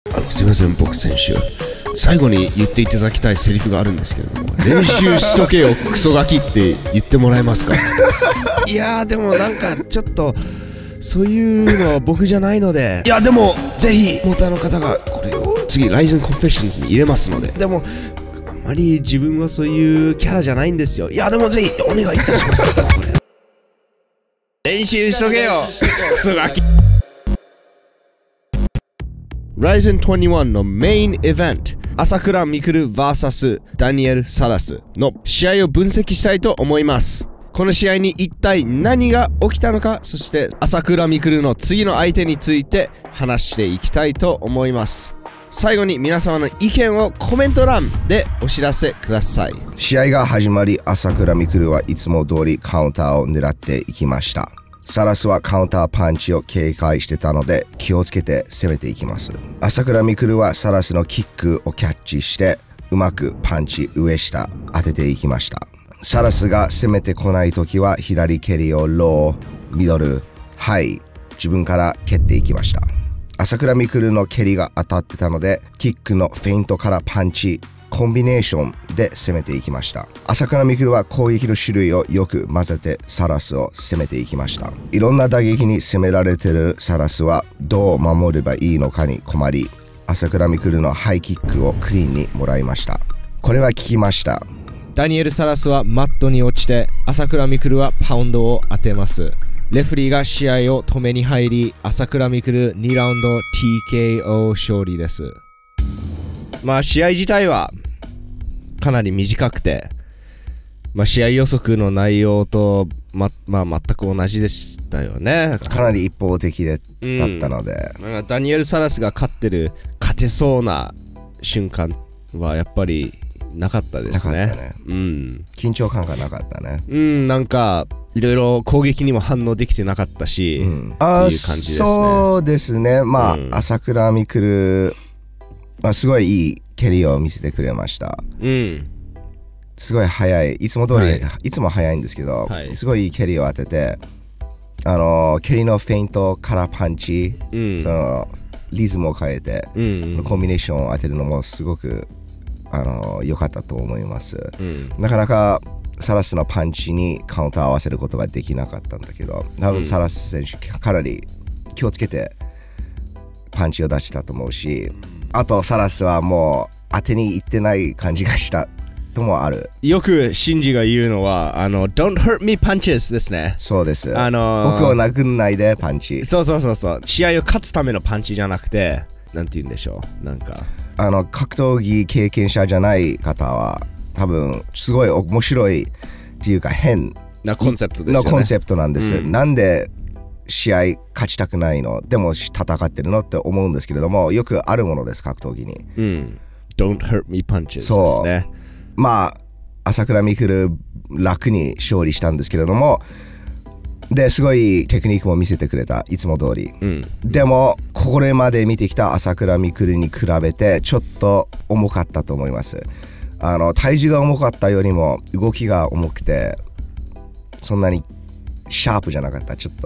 すいません、僕選手、最後に言っていただきたいセリフがあるんですけれども、練習しとけよクソガキって言ってもらえますか？いやーでもなんかちょっとそういうのは僕じゃないので、いやでもぜひモーターの方がこれを次ライゼンコンフェッションズに入れますので、でもあんまり自分はそういうキャラじゃないんですよ。いやでもぜひお願いいたします。これ練習しとけよクソガキ。Ryzen 21のメインイベント、朝倉未来 vs ダニエル・サラスの試合を分析したいと思います。この試合に一体何が起きたのか、そして朝倉未来の次の相手について話していきたいと思います。最後に皆様の意見をコメント欄でお知らせください。 試合が始まり、朝倉未来はいつも通りカウンターを狙っていきました。サラスはカウンターパンチを警戒してたので気をつけて攻めていきます。朝倉未来はサラスのキックをキャッチしてうまくパンチ上下当てていきました。サラスが攻めてこないときは左蹴りをロー、ミドル、ハイ、自分から蹴っていきました。朝倉未来の蹴りが当たってたのでキックのフェイントからパンチ、コンビネーションで攻めていきました。朝倉未来は攻撃の種類をよく混ぜてサラスを攻めていきました。いろんな打撃に攻められてるサラスはどう守ればいいのかに困り、朝倉未来のハイキックをクリーンにもらいました。これは効きました。 ダニエル・サラスはマットに落ちて、朝倉未来はパウンドを当てます。レフリーが試合を止めに入り、朝倉未来2ラウンド TKO 勝利です。まあ試合自体はかなり短くて、試合予測の内容と全く同じでしたよね。 かなり一方的だったので、 ダニエル・サラスが勝てそうな瞬間はやっぱりなかったですね。 なかったね。緊張感がなかったね。 なんかいろいろ攻撃にも反応できてなかったし、っていう感じですね。 そうですね。朝倉未来、すごいいい蹴りを見せてくれました。すごい速い、いつも通り、いつも速いんですけど、すごいいい蹴りを当てて、蹴りのフェイントからパンチ、そのリズムを変えて、コンビネーションを当てるのもすごく良かったと思います。なかなかサラスのパンチにカウンター合わせることができなかったんだけど、多分サラス選手かなり気をつけてパンチを出したと思うし、あとサラスはもう当てにいってない感じがしたともある。 よくシンジが言うのはDon't hurt me punches ですね。 そうです。僕を殴んないでパンチ。 そう。試合を勝つためのパンチじゃなくて、なんて言うんでしょう。なんか格闘技経験者じゃない方は多分すごい面白いっていうか変なコンセプトですよね。 のコンセプトなんです。なんで試合勝ちたくないのでも戦ってるのって思うんですけれども、よくあるものです、格闘技に。 Don't hurt me punches ですね。 朝倉未来楽に勝利したんですけれども、ですごいテクニックも見せてくれた、いつも通り。でもこれまで見てきた朝倉未来に比べてちょっと重かったと思います。体重が重かったよりも動きが重くて、そんなにシャープじゃなかった。ちょっと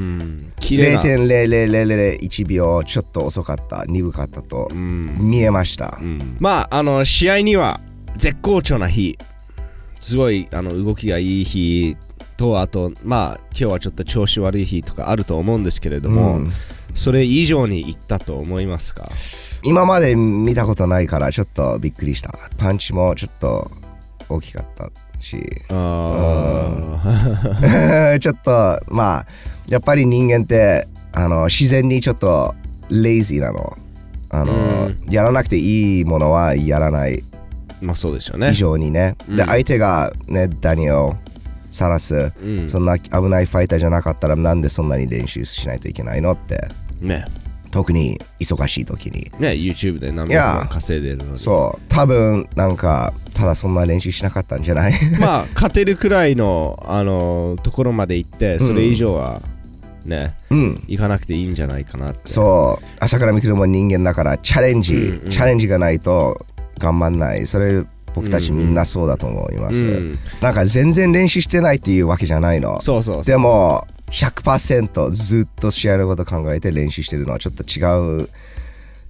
0.0001 秒ちょっと遅かった、鈍かったと見えました。 試合には絶好調な日、すごい動きがいい日と、あと今日はちょっと調子悪い日とかあると思うんですけれども、それ以上にいったと思いますか？ 今まで見たことないからちょっとびっくりした。パンチもちょっと大きかったし、ちょっとやっぱり人間って自然にちょっとレイジーなの。やらなくていいものはやらない。 そうですよね。 以上にね。で相手がね、ダニエル・サラス、そんな危ないファイターじゃなかったらなんでそんなに練習しないといけないのってね。特に忙しい時にね、YouTube で何百万稼いでるので、 そう多分なんかただそんな練習しなかったんじゃない？ 勝てるくらいのところまで行って、それ以上はね、行かなくていいんじゃないかなって。 そう、朝倉未来も人間だからチャレンジがないと頑張んない。それ僕たちみんなそうだと思います。なんか全然練習してないっていうわけじゃないの。でも100% ずっと試合のこと考えて練習してるのはちょっと違う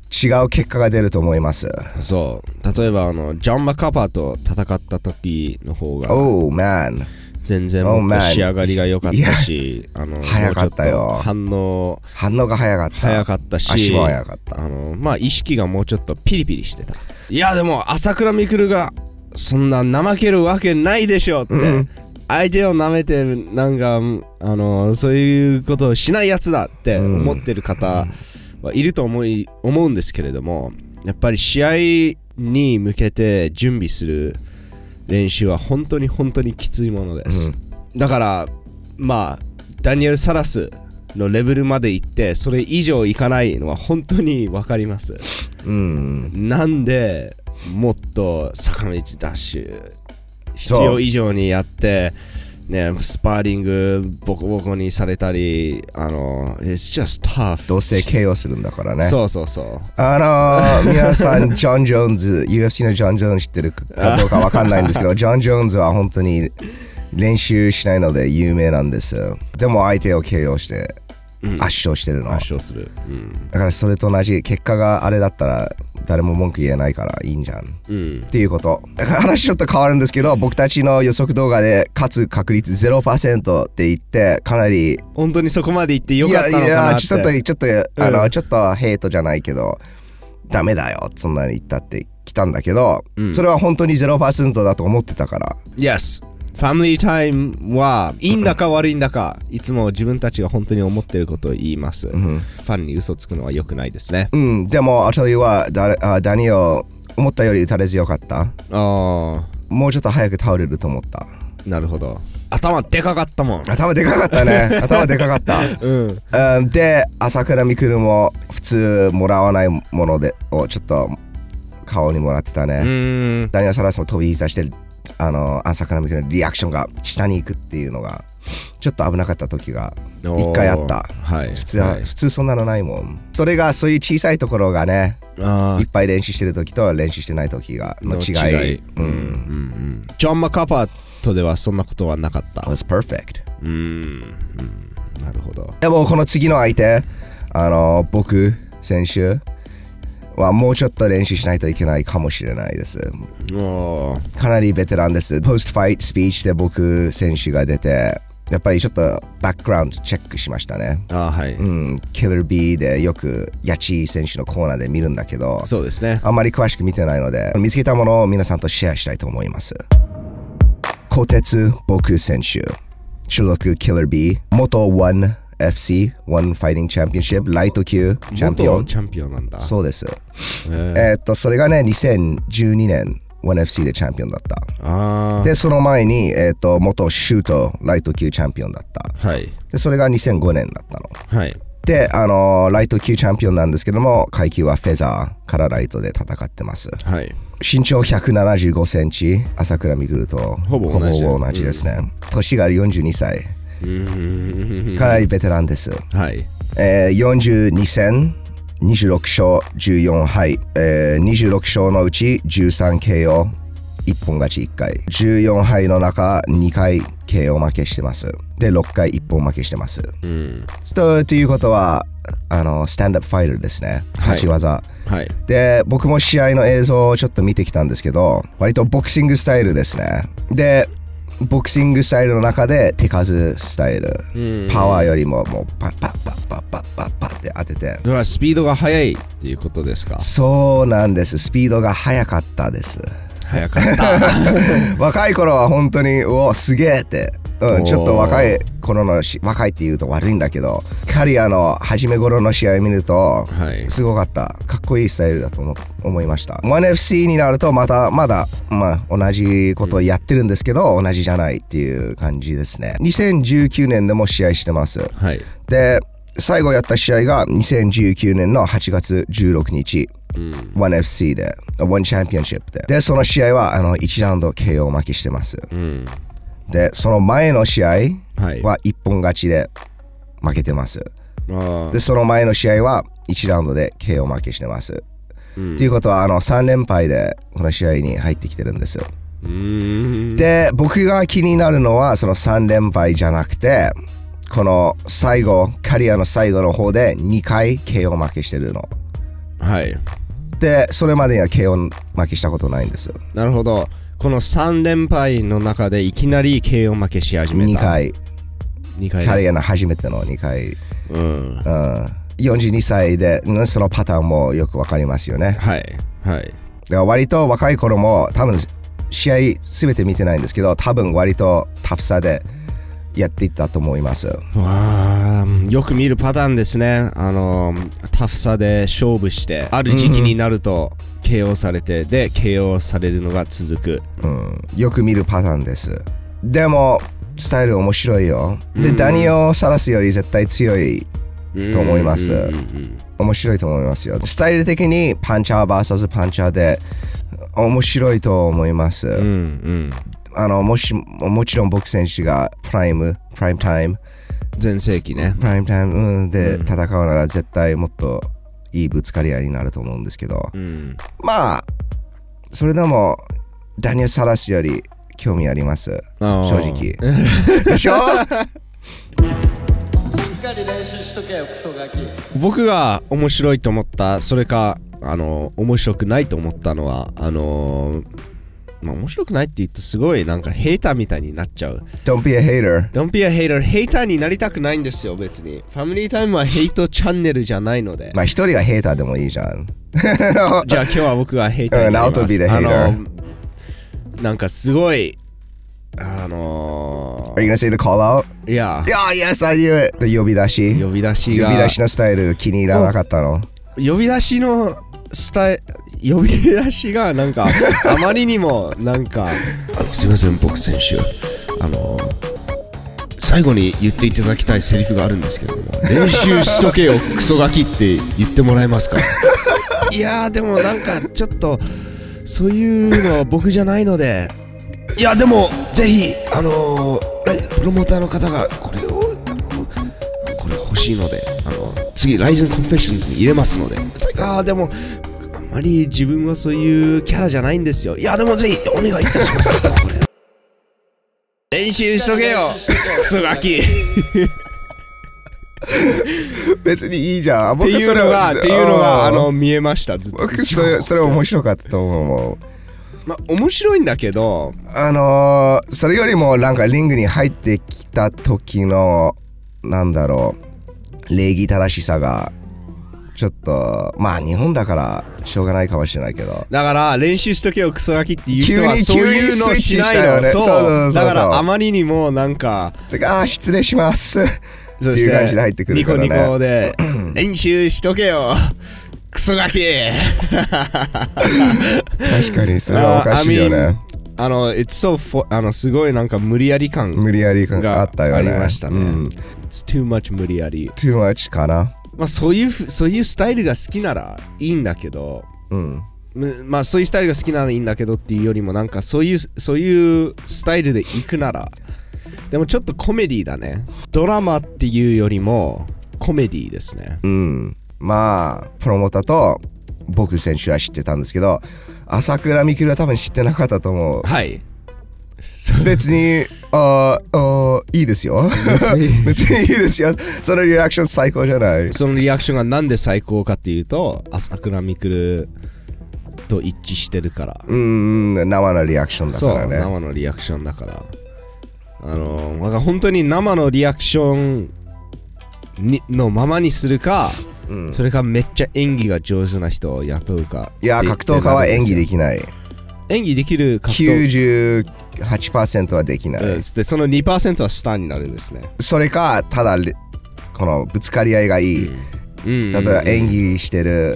違う結果が出ると思います。 そう例えばジョン・マカパーと戦った時の方が全然もっと仕上がりが良かったし、 早かったよ。 反応が早かったし、 足も早かった。 まあ意識がもうちょっとピリピリしてた。いやでも朝倉未来がそんな怠けるわけないでしょって、相手を舐めてなんかそういうことをしないやつだって思ってる方はいると思うんですけれども、やっぱり試合に向けて準備する練習は本当にきついものです、だからまあダニエル・サラスのレベルまで行ってそれ以上いかないのは本当に分かります、なんでもっと坂道ダッシュ必要以上にやってね、スパーリングボコボコにされたりIt's just tough。 どうせ KO するんだからね。 そう皆さんジョン・ジョーンズ UFC のジョン・ジョーンズ知ってるかどうかわかんないんですけどジョン・ジョーンズは本当に練習しないので有名なんです。でも相手を KO して圧勝してるの。 圧勝する、 だからそれと同じ結果があれだったら誰も文句言えないからいいんじゃん、っていうこと。話ちょっと変わるんですけど、僕たちの予測動画で勝つ確率 0% って言ってかなり本当にそこまで言ってよかったのかなって。 ちょっとヘイトじゃないけどダメだよそんなに言ったって来たんだけど、それは本当に 0% だと思ってたから。 Yes。ファミリータイムはいいんだか悪いんだかいつも自分たちが本当に思っていることを言います、ファンに嘘つくのは良くないですね。 でも当たりはダニエル思ったより打たれ強かった。もうちょっと早く倒れると思った。 なるほど。頭でかかったもん。 頭でかかったね。頭でかかった、で朝倉未来も普通もらわないものでをちょっと顔にもらってたね。ダニエル・サラスも飛び膝して朝倉未来のリアクションが下に行くっていうのがちょっと危なかった時が一回あった、普通そんなのないもん。それがそういう小さいところがね、いっぱい練習してる時と練習してない時がの違い。 ジョン・マカパートではそんなことはなかった。 It was perfect。 なるほど。 でもこの次の相手僕選手はもうちょっと練習しないといけないかもしれないです。かなりベテランです。ポストファイトスピーチで僕選手が出てやっぱりちょっとバックグラウンドチェックしましたね。キラー B でよくヤチ選手のコーナーで見るんだけど、 そうですね、 あんまり詳しく見てないので見つけたものを皆さんとシェアしたいと思います。小鉄僕選手所属キラー B 元1FC 1ファイティングチャンピオンシップライト級チャンピオン。 チャンピオンなんだ。 そうです。それがね2012年 1FC でチャンピオンだった。でその前に元シュートライト級チャンピオンだった。でそれが2005年だったの。でライト級チャンピオンなんですけども階級はフェザーからライトで戦ってます。身長175センチ朝倉未来とほぼ同じですね。年が42歳。かなりベテランです。42戦26勝14敗、26勝のうち13 KO 1本勝ち1回14敗の中2回 KO 負けしてます。で6回1本負けしてます。ということはスタンドアップファイターですね。勝ち技、で僕も試合の映像をちょっと見てきたんですけど割とボクシングスタイルですね。でボクシングスタイルの中で手数スタイル、パワーよりももうパッパッパッパッパッパッパッって当てて、 だからスピードが速いっていうことですか？ そうなんです。スピードが速かったです。 早かった若い頃は本当にすげえって、ちょっと若い頃の若いって言うと悪いんだけどキャリアの初め頃の試合見ると、すごかった。かっこいいスタイルだと思いました。 1FC になるとまだ同じことをやってるんですけど同じじゃないっていう感じですね。2019年でも試合してます。で最後やった試合が2019年の8月16日1FC で1チャンピオンシップでその試合は1ラウンド KO 負けしてます。でその前の試合は1本勝ちで負けてます。でその前の試合は1ラウンドで KO 負けしてます。っていうことは3連敗でこの試合に入ってきてるんです。で僕が気になるのはその3連敗じゃなくてこのキャリアの最後の方で2回 KO 負けしてるのはい。 で、それまでには KO 負けしたことないんですよ。 なるほど。この3連敗の中でいきなり KO 負けし始めた。 2回。キャリアの初めての2回。42歳で、そのパターンもよくわかりますよね。 はい。はい。 だから割と若い頃も、多分試合すべて見てないんですけど、多分割とタフさでやっていったと思います。 よく見るパターンですね。タフさで勝負して、ある時期になると KO されて、で KO されるのが続く。 よく見るパターンです。でもスタイル面白いよ。で、ダニを晒すより絶対強いと思います。面白いと思いますよ。スタイル的にパンチャー vs パンチャーで面白いと思います。もちろん僕選手がプライムタイム全盛期ね。 プライムタイム、で戦うなら絶対もっといいぶつかり合いになると思うんですけど、まあそれでもダニエル・サラスより興味あります、正直。でしょ僕が面白いと思った、それか面白くないと思ったのは面白くないって言うとすごいなんかヘイターみたいになっちゃう。 Don't be a hater. Don't be a hater. ヘイターになりたくないんですよ、別に。ファミリータイムはヘイトチャンネルじゃないので。 まあ一人がヘイターでもいいじゃん。 じゃあ今日は僕がヘイターになります。 Now to be the hater. なんかすごい Are you gonna say the call out? Yeah. Yes, I knew it. 呼び出しのスタイル気に入らなかったの？ 呼び出しのスタイル、呼び出しがなんかあまりにもなんかすいません、僕選手最後に言っていただきたいセリフがあるんですけれども、練習しとけよクソガキって言ってもらえますか？いやーでもなんかちょっとそういうのは僕じゃないので、いやでもぜひプロモーターの方がこれをこれ欲しいので次ライゼンコンフェッションズに入れますので、でもあんまり自分はそういうキャラじゃないんですよ。いやでもぜひお願いいたします。これ練習しとけよクソガキ。 別にいいじゃん。 っていうのが見えました。ずっと僕それ面白かったと思う。 面白いんだけど、 それよりもなんかリングに入ってきた時のなんだろう、礼儀正しさがちょっと、まあ日本だからしょうがないかもしれないけど、 だから練習しとけよクソガキっていう人はそういうのしないの。そうだからあまりにもなんか失礼しますっていう感じで入ってくるからね。 ニコニコで練習しとけよクソガキ。 確かにそれはおかしいよね。 すごいなんか無理やり感があったよね。ありましたね。It's too much 無理やり。 too much かな。 そういうスタイルが好きならいいんだけど、そういうスタイルが好きならいいんだけどっていうよりも、なんかそういうスタイルで行くなら、でもちょっとコメディだね。ドラマっていうよりもコメディですね。 まあプロモーターと僕選手は知ってたんですけど、朝倉未来は多分知ってなかったと思う。 はい。 別にいいですよ。別にいいですよ。そのリアクション最高じゃない。 そのリアクションがなんで最高かっていうと、朝倉未来と一致してるから。 生のリアクションだからね。 そう、生のリアクションだから。本当に生のリアクションのままにするか、それかめっちゃ演技が上手な人を雇うか。 いや、格闘家は演技できない。 演技できる格闘 98% はできない。 でその 2% はスターになるんですね。それかただこのぶつかり合いがいい。例えば演技してる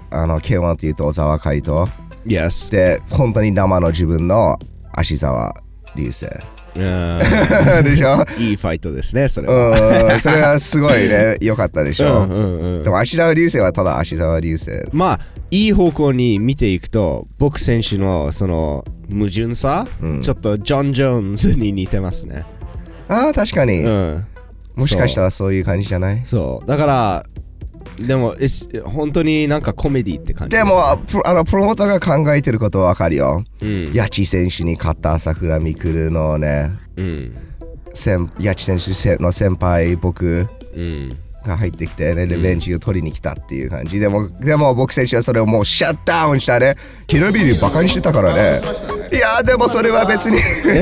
K1 っていうと小沢海斗。 Yes。 で本当に生の自分の芦沢流星。でしょ。 いいファイトですね、それは。 それはすごいね、良かったでしょ。でも芦沢流星はただ芦沢流星。 まあいい方向に見ていくと、僕選手のその矛盾さ、ちょっとジョン・ジョーンズに似てますね。 確かに。もしかしたらそういう感じじゃない？ そうだからでも本当になんかコメディって感じです、ね。 でもプロモーターが考えてることはわかるよ。八千選手に勝った朝倉未来のね、八千選手の先輩僕、 が入ってきて、ね、レベンジを取りに来たっていう感じでも僕選手はそれをもうシャットダウンしたね。キルビルバカにしてたからね。いやでもそれは別に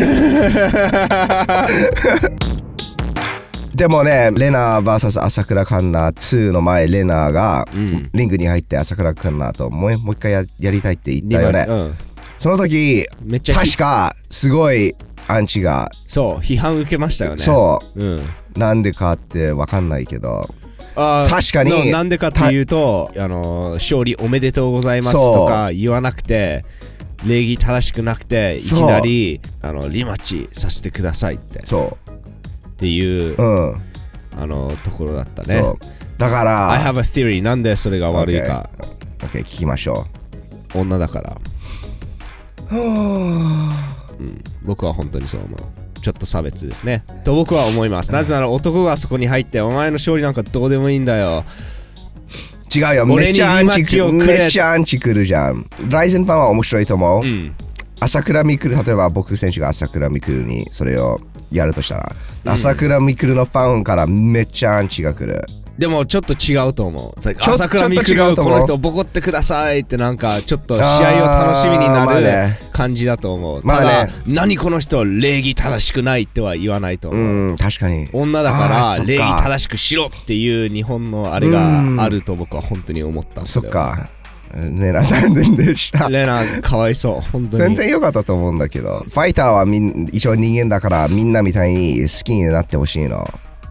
でもね、レナー vs 朝倉環奈2の前、レナーがリングに入って朝倉環奈ともう一回 やりたいって言ったよね。その時めっちゃ確かすごいアンチがそう批判受けましたよね。 そう、なんでかって分かんないけど、確かになんでかっていうと勝利おめでとうございますとか言わなくて、礼儀正しくなくて、いきなりリマッチさせてくださいってっていう、ところだったね。 だから I have a theory なんでそれが悪いか。 OK、聞きましょう。女だから僕は本当にそう思う。ちょっと差別ですねと僕は思います。なぜなら男がそこに入ってお前の勝利なんかどうでもいいんだよ。 違うよ、めっちゃアンチ来るじゃん。ライゼンファンは面白いと思う。朝倉未来、例えば僕選手が朝倉未来にそれをやるとしたら、朝倉未来のファンからめっちゃアンチが来る。でもちょっと違うと思う。朝倉未来この人ボコってくださいってなんかちょっと試合を楽しみになる感じだと思う。ただ何この人礼儀正しくないっては言わないと思う。 確かに女だから礼儀正しくしろっていう日本のあれがあると僕は本当に思った。 そっか。レナ残念でした。 レナかわいそう。本当に全然良かったと思うんだけど、ファイターは一応人間だからみんなみたいに好きになってほしいの。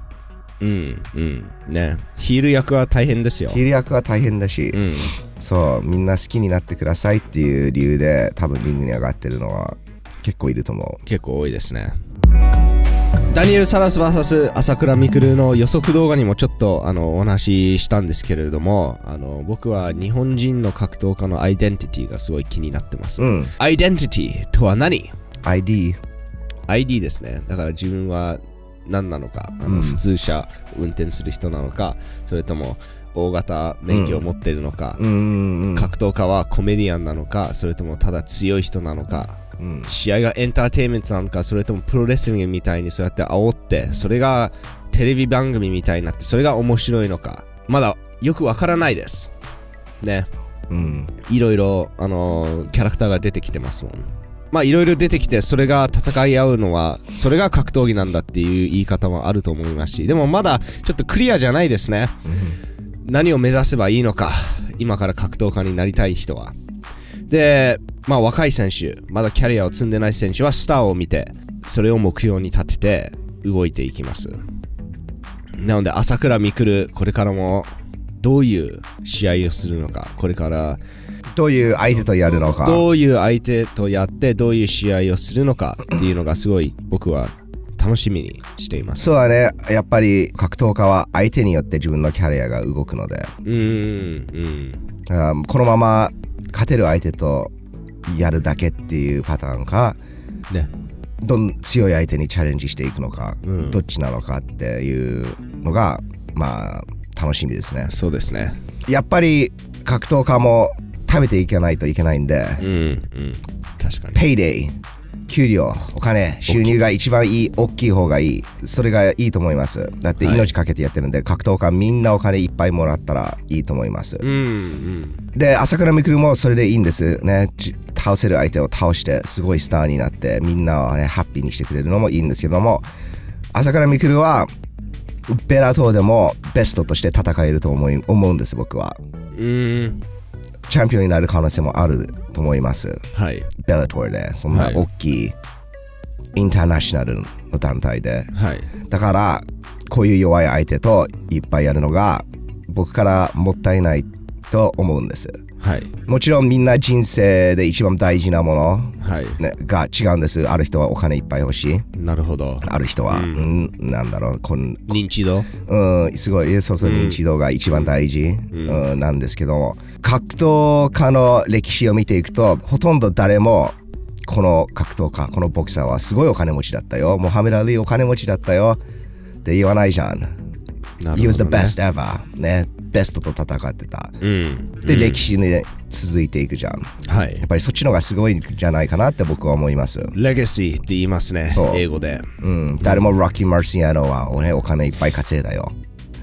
ね、ヒール役は大変ですよ。 ヒール役は大変だし、そうみんな好きになってくださいっていう理由で多分リングに上がってるのは結構いると思う。 結構多いですね。ダニエル・サラス vs 朝倉未来の予測動画にもちょっとお話ししたんですけれども、僕は日本人の格闘家のアイデンティティがすごい気になってます。アイデンティティとは何？ ID ですね。だから自分は何なのか、普通車運転する人なのか、それとも大型免許を持っているのか、格闘家はコメディアンなのか、それともただ強い人なのか、試合がエンターテインメントなのか、それともプロレスリングみたいにそうやって煽ってそれがテレビ番組みたいになってそれが面白いのか、まだよくわからないですね。いろいろキャラクターが出てきてますもん。まあいろいろ出てきて、それが戦い合うのはそれが格闘技なんだっていう言い方もあると思いますし、でもまだちょっとクリアじゃないですね。何を目指せばいいのか、今から格闘家になりたい人は。で、まあ若い選手、まだキャリアを積んでない選手はスターを見てそれを目標に立てて動いていきます。なので朝倉未来、これからもどういう試合をするのか、これからどういう相手とやるのか、 どういう相手とやってどういう試合をするのかっていうのがすごい僕は楽しみにしています。 そうだね。やっぱり格闘家は相手によって自分のキャリアが動くので、このまま勝てる相手とやるだけっていうパターンか、ね、強い相手にチャレンジしていくのか、どっちなのかっていうのがまあ楽しみですね。 そうですね。 やっぱり格闘家も食べていかないといけないんで、 確かにペイデイ、給料、お金、収入が一番大きい方がいい。それがいいと思います。だって命かけてやってるんで、格闘家みんなお金いっぱいもらったらいいと思います。で、朝倉未来もそれでいいんですね。倒せる相手を倒してすごいスターになってみんなをねハッピーにしてくれるのもいいんですけども、朝倉未来はベラトーでもベストとして戦えると思うんです。僕はチャンピオンになる可能性もあると思います。ベラトーでそんな大きいインターナショナルの団体で、だからこういう弱い相手といっぱいやるのが僕からもったいないと思うんです。もちろんみんな人生で一番大事なもの、が違うんです。ある人はお金いっぱい欲しい。 なるほど。 ある人は、なんだろう、 認知度、 すごい、そう認知度が一番大事、なんですけども、格闘家の歴史を見ていくとほとんど誰もこの格闘家、このボクサーはすごいお金持ちだったよ、モハメド・アリお金持ちだったよって言わないじゃん。He was the best ever ね、ベストと戦ってた、で歴史に、続いていくじゃん、やっぱりそっちの方がすごいんじゃないかなって僕は思います。 レガシーって言いますね、英語で。 誰もロッキー・マルシアノは、お金いっぱい稼いだよ。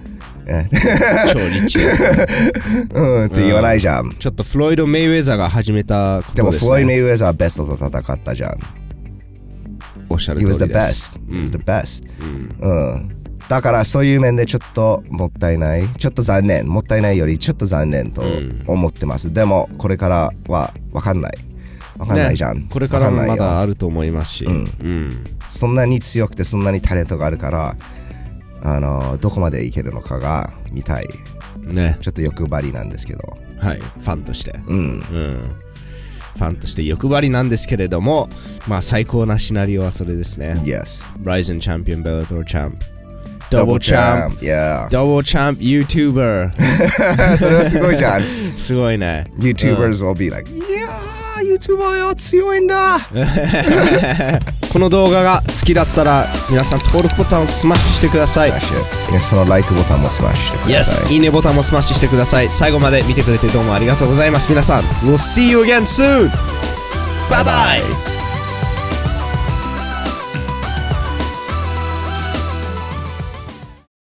超リッチうんって言わないじゃん。 ちょっとフロイド・メイウェザーが始めたことですね。 でもフロイド・メイウェザーはベストと戦ったじゃん。 おっしゃる通り He です was the best. だからそういう面でちょっともったいない、ちょっと残念、もったいないよりちょっと残念と思ってます。でもこれからは分かんないじゃん、 これからもまだあると思いますし、 そんなに強くてそんなにタレントがあるからどこまでいけるのかが見たいね。 ちょっと欲張りなんですけど、 はい、ファンとしてファンとして欲張りなんですけれども、まあ最高なシナリオはそれですね。 Yes Ryzen チャンピオン、ベラトルチャンプ、ダブルチャンプ、ダブルチャンプ YouTuber それはすごいじゃん。 すごいね。 YouTubers will be like YouTuber よ強いんだこの動画が好きだったら皆さん登録ボタンをスマッシュしてください。 その like ボタンもスマッシュしてください。 いいねボタンもスマッシュしてください。最後まで見てくれてどうもありがとうございます。皆さん We'll see you again soon. Bye bye.